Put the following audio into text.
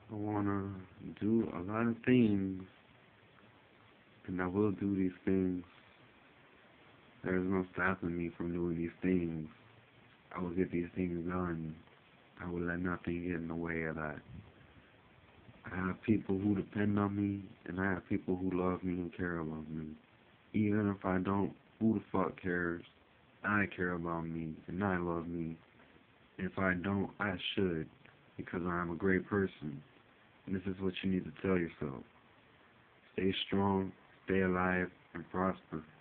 I wanna do a lot of things, and I will do these things. There's no stopping me from doing these things. I will get these things done. I will let nothing get in the way of that. I have people who depend on me, and I have people who love me and care about me. Even if I don't, who the fuck cares? I care about me, and I love me. If I don't, I should, because I'm a great person. And this is what you need to tell yourself. Stay strong, stay alive, and prosper.